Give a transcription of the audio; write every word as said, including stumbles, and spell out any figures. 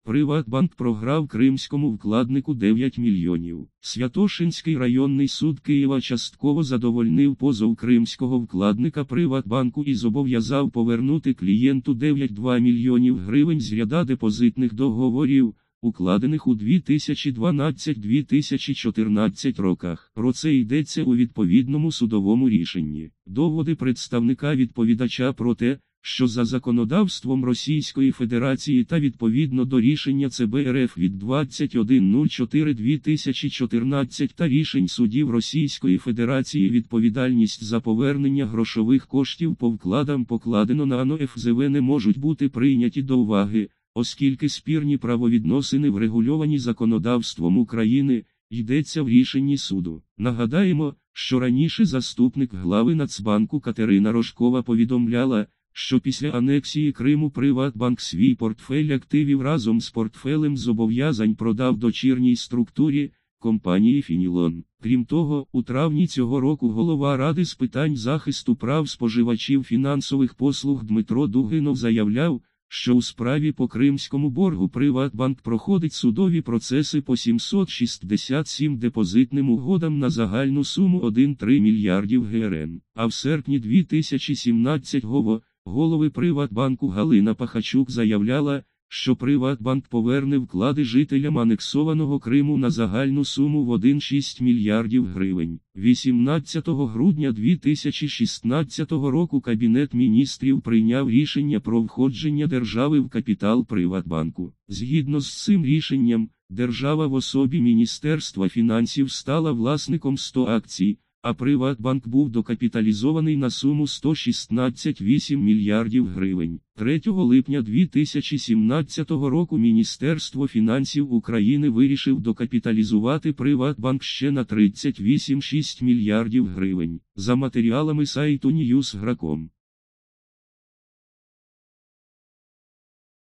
Приватбанк програв кримському вкладнику дев'ять мільйонів. Святошинський районний суд Києва частково задовольнив позов кримського вкладника Приватбанку і зобов'язав повернути клієнту дев'ять цілих дві десятих мільйонів гривень з ряда депозитних договорів, укладених у дві тисячі дванадцятому - дві тисячі чотирнадцятому роках. Про це йдеться у відповідному судовому рішенні. Доводи представника відповідача про те, що за законодавством Російської Федерації та відповідно до рішення ЦБ РФ від двадцять один чотири дві тисячі чотирнадцятого та рішень судів Російської Федерації відповідальність за повернення грошових коштів по вкладам покладено на АНО еф зе ве не можуть бути прийняті до уваги, оскільки спірні правовідносини врегульовані законодавством України, йдеться в рішенні суду. Нагадаємо, що раніше заступник глави Нацбанку Катерина Рожкова повідомляла, що після анексії Криму Приватбанк свій портфель активів разом з портфелем зобов'язань продав дочірній структурі – компанії Фінілон. Крім того, у травні цього року голова Ради з питань захисту прав споживачів фінансових послуг Дмитро Дугинов заявляв, що у справі по кримському боргу Приватбанк проходить судові процеси по сімсот шістдесят сім депозитним угодам на загальну суму один цілих три мільярдів гривень. А в серпні дві тисячі сімнадцятого голови Приватбанку Галина Пахачук заявляла, що Приватбанк поверне вклади жителям анексованого Криму на загальну суму в один цілих шість мільярдів гривень. вісімнадцятого грудня дві тисячі шістнадцятого року Кабінет міністрів прийняв рішення про входження держави в капітал Приватбанку. Згідно з цим рішенням, держава в особі Міністерства фінансів стала власником сто акцій, а Приватбанк був докапіталізований на суму сто шістнадцять цілих вісім мільярдів гривень. третього липня дві тисячі сімнадцятого року Міністерство фінансів України вирішив докапіталізувати Приватбанк ще на тридцять вісім цілих шість мільярдів гривень. За матеріалами сайту Ньюс точка граком.